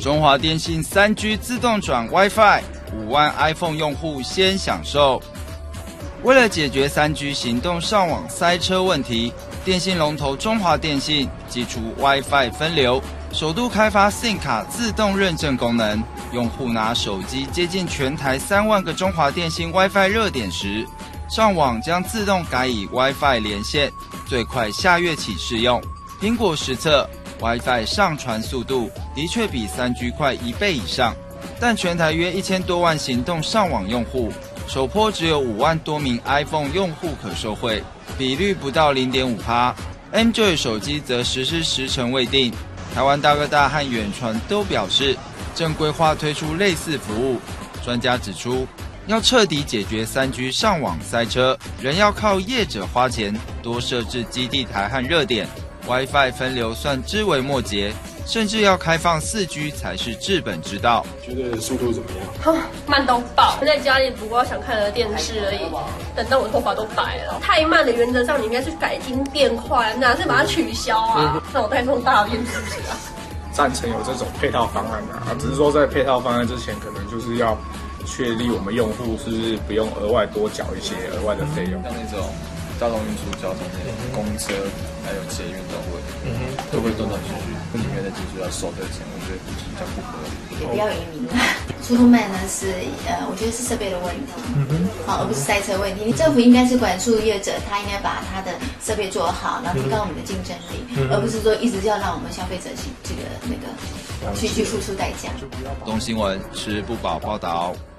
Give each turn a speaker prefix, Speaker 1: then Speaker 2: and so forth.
Speaker 1: 中华电信3G 自动转 WiFi， 5万 iPhone 用户先享受。为了解决3G 行动上网塞车问题，电信龙头中华电信祭出 WiFi 分流，首度开发 SIM 卡自动认证功能。用户拿手机接近全台3万个中华电信 WiFi 热点时，上网将自动改以 WiFi 连线，最快下月起试用。苹果实测 WiFi 上传速度的确比3G 快1倍以上，但全台约1000多万行动上网用户，首波只有5万多名 iPhone 用户可受惠，比率不到 0.5%。Android 手机则实施时程未定。台湾大哥大和远传都表示，正规划推出类似服务。专家指出，要彻底解决3G 上网塞车，仍要靠业者花钱多设置基地台和热点。WiFi 分流算枝微末节，甚至要开放4G 才是治本之道。
Speaker 2: 觉得速度怎么样？
Speaker 3: 慢到爆！在家里不过想看了电视而已，等到我头发都白了。太慢的原则上你应该是改进变快，哪是把它取消啊？那我带动大便是不是啊？
Speaker 2: 赞成有这种配套方案啊，只是说在配套方案之前，可能就是要确立我们用户是不是不用额外多缴一些额外的费用，
Speaker 4: 像那种大众运输交通那种公车还有捷运都会断断续续，里面的技术要收这个钱，我觉得比较不合理。
Speaker 5: 也不要移民了。出通慢呢是我觉得是设备的问题，而不是塞车问题。你政府应该是管束业者，他应该把他的设备做好，然后提高我们的竞争力，而不是说一直要让我们消费者去去付出代价。
Speaker 1: 东新闻吃不饱报道。